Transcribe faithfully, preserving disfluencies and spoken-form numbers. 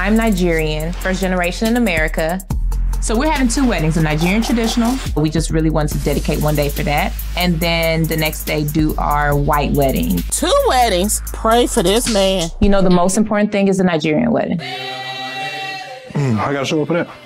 I'm Nigerian, first generation in America. So we're having two weddings, a Nigerian traditional. We just really wanted to dedicate one day for that. And then the next day do our white wedding. Two weddings, pray for this man. You know, the most important thing is the Nigerian wedding. Mm, I gotta show up for that.